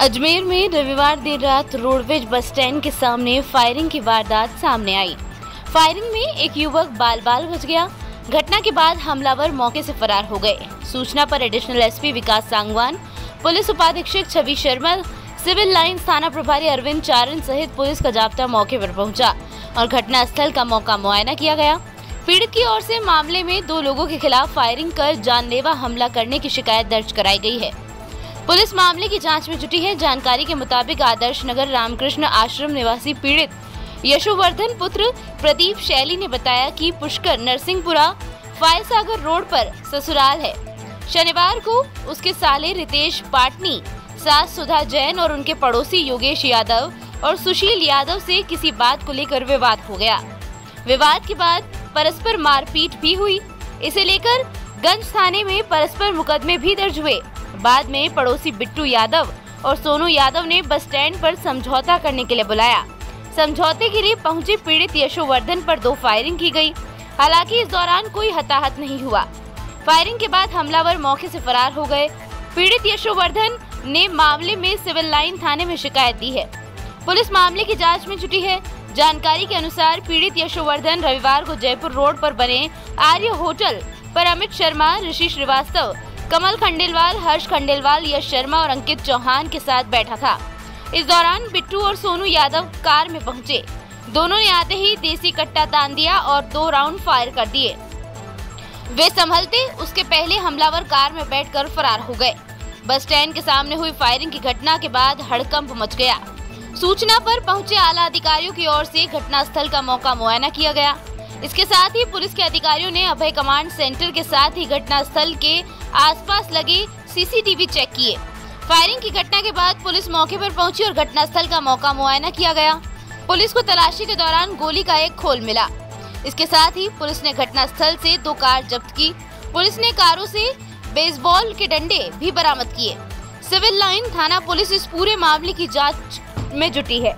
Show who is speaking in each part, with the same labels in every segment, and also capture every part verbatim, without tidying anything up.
Speaker 1: अजमेर में रविवार देर रात रोडवेज बस स्टैंड के सामने फायरिंग की वारदात सामने आई। फायरिंग में एक युवक बाल बाल बच गया। घटना के बाद हमलावर मौके से फरार हो गए। सूचना पर एडिशनल एसपी विकास सांगवान, पुलिस उपाधीक्षक छवि शर्मा, सिविल लाइंस थाना प्रभारी अरविंद चारण सहित पुलिस का जाब्ता मौके पर पहुंचा और घटना स्थल का मौका मुआयना किया गया। पीड़ित की ओर से मामले में दो लोगों के खिलाफ फायरिंग कर जानलेवा हमला करने की शिकायत दर्ज कराई गई है। पुलिस मामले की जांच में जुटी है। जानकारी के मुताबिक आदर्श नगर रामकृष्ण आश्रम निवासी पीड़ित यशोवर्धन पुत्र प्रदीप शैली ने बताया कि पुष्कर नरसिंहपुरा फायसागर रोड पर ससुराल है। शनिवार को उसके साले रितेश पाटनी, सास सुधा जैन और उनके पड़ोसी योगेश यादव और सुशील यादव से किसी बात को लेकर विवाद हो गया। विवाद के बाद परस्पर मारपीट भी हुई। इसे लेकर गंज थाने में परस्पर मुकदमे भी दर्ज हुए। बाद में पड़ोसी बिट्टू यादव और सोनू यादव ने बस स्टैंड पर समझौता करने के लिए बुलाया। समझौते के लिए पहुंचे पीड़ित यशोवर्धन पर दो फायरिंग की गई। हालांकि इस दौरान कोई हताहत नहीं हुआ। फायरिंग के बाद हमलावर मौके से फरार हो गए। पीड़ित यशोवर्धन ने मामले में सिविल लाइन थाने में शिकायत दी है। पुलिस मामले की जांच में जुटी है। जानकारी के अनुसार पीड़ित यशोवर्धन रविवार को जयपुर रोड पर बने आर्य होटल पर अमित शर्मा, ऋषि श्रीवास्तव, कमल खंडेलवाल, हर्ष खंडेलवाल, यश शर्मा और अंकित चौहान के साथ बैठा था। इस दौरान बिट्टू और सोनू यादव कार में पहुंचे। दोनों ने आते ही देसी कट्टा तान दिया और दो राउंड फायर कर दिए। वे संभलते उसके पहले हमलावर कार में बैठकर फरार हो गए। बस स्टैंड के सामने हुई फायरिंग की घटना के बाद हड़कंप मच गया। सूचना पर पहुंचे आला अधिकारियों की ओर से घटनास्थल का मौका मुआयना किया गया। इसके साथ ही पुलिस के अधिकारियों ने अभय कमांड सेंटर के साथ ही घटनास्थल के आसपास लगे सीसीटीवी चेक किए। फायरिंग की घटना के बाद पुलिस मौके पर पहुंची और घटनास्थल का मौका मुआयना किया गया। पुलिस को तलाशी के दौरान गोली का एक खोल मिला। इसके साथ ही पुलिस ने घटनास्थल से दो कार जब्त की। पुलिस ने कारों से बेसबॉल के डंडे भी बरामद किए। सिविल लाइन थाना पुलिस इस पूरे मामले की जांच में जुटी है।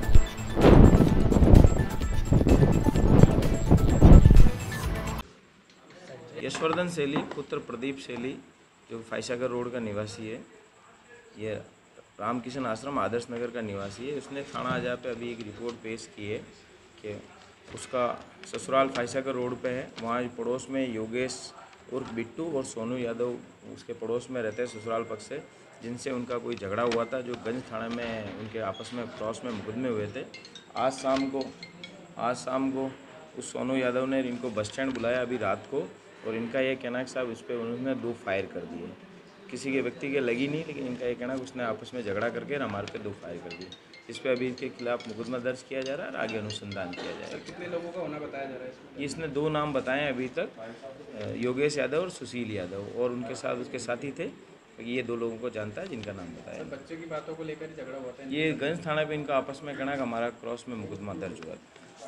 Speaker 2: यशवर्धन शैली पुत्र प्रदीप शैली जो फायसागर रोड का निवासी है, ये रामकृष्ण आश्रम आदर्श नगर का निवासी है। उसने थाना आजा पे अभी एक रिपोर्ट पेश की है कि उसका ससुराल फायसागर रोड पे है। वहाँ पड़ोस में योगेश उर्फ बिट्टू और सोनू यादव उसके पड़ोस में रहते हैं ससुराल पक्ष से, जिनसे उनका कोई झगड़ा हुआ था जो गंज थाने में उनके आपस में क्रॉस में मुकदमे हुए थे। आज शाम को आज शाम को उस सोनू यादव ने इनको बस स्टैंड बुलाया अभी रात को, और इनका ये कहना है कि साहब इस पर उन्होंने दो फायर कर दिए। किसी के व्यक्ति के लगी नहीं, लेकिन इनका ये कहना है कि उसने आपस में झगड़ा करके हमारे पे दो फायर कर दिए। इस पर अभी इनके खिलाफ मुकदमा दर्ज किया जा रहा है और आगे अनुसंधान किया जाएगा।
Speaker 3: कितने लोगों का होना बताया जा रहा है इसमें?
Speaker 2: इसने दो नाम बताए अभी तक, योगेश यादव और सुशील यादव, और उनके साथ उसके साथी थे। ये दो लोगों को जानता है जिनका नाम बताया।
Speaker 3: बच्चे की बातों को लेकर झगड़ा हुआ था।
Speaker 2: ये गंज थाना पे इनका आपस में कहना कि हमारा क्रॉस में मुकदमा दर्ज हुआ।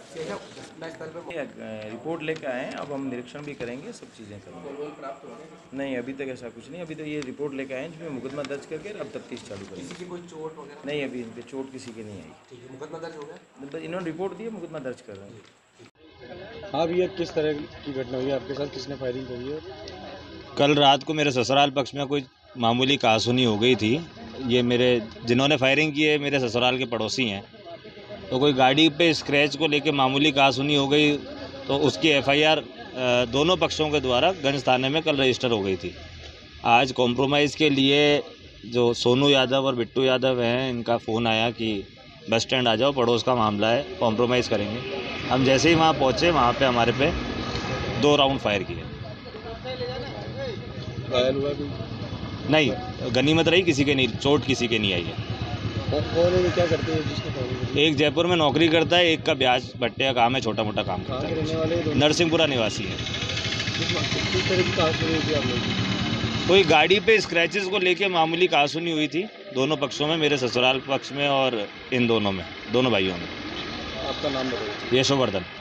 Speaker 2: रिपोर्ट लेके आए हैं, अब हम निरीक्षण भी करेंगे, सब चीज़ें करेंगे।
Speaker 3: प्राप्त हो गए?
Speaker 2: नहीं, अभी तक ऐसा कुछ नहीं। अभी तो ये रिपोर्ट लेके आए हैं जिसमें मुकदमा दर्ज करके अब तफ्तीश चालू करेंगे।
Speaker 3: किसी की कोई चोट वगैरह?
Speaker 2: नहीं, अभी इन पे चोट किसी की नहीं आई।
Speaker 3: ठीक है, मुकदमा दर्ज हो गया?
Speaker 2: इन्होंने रिपोर्ट दी है, मुकदमा दर्ज कर रहे हैं।
Speaker 4: हाँ भैया, किस तरह की घटना हुई आपके साथ? किसने फायरिंग करी है?
Speaker 5: कल रात को मेरे ससुराल पक्ष में कोई मामूली कहासुनी हो गई थी। ये मेरे जिन्होंने फायरिंग की है मेरे ससुराल के पड़ोसी हैं। तो कोई गाड़ी पे स्क्रैच को लेके मामूली कहासुनी हो गई, तो उसकी एफआईआर दोनों पक्षों के द्वारा गंज थाने में कल रजिस्टर हो गई थी। आज कॉम्प्रोमाइज़ के लिए जो सोनू यादव और बिट्टू यादव हैं, इनका फ़ोन आया कि बस स्टैंड आ जाओ, पड़ोस का मामला है, कॉम्प्रोमाइज़ करेंगे। हम जैसे ही वहाँ पहुँचे, वहाँ पे हमारे पे दो राउंड फायर किए।
Speaker 4: घायल हुआ भी?
Speaker 5: नहीं, गनीमत रही, किसी के नहीं, चोट किसी के नहीं आई है।
Speaker 4: कौन है, क्या करते हैं जिसने फायरिंग की?
Speaker 5: एक जयपुर में नौकरी करता है, एक का ब्याज भट्टे का काम है, छोटा मोटा काम करता है।
Speaker 4: रहने वाले
Speaker 5: नरसिंहपुरा निवासी है।
Speaker 4: किस तरह की कहासुनी हुई थी आप लोग?
Speaker 5: कोई गाड़ी पे स्क्रैचेस को लेके मामूली कहासुनी हुई थी दोनों पक्षों में, मेरे ससुराल पक्ष में और इन दोनों में, दोनों भाइयों में।
Speaker 4: आपका नाम बताइए।
Speaker 5: यशोवर्धन।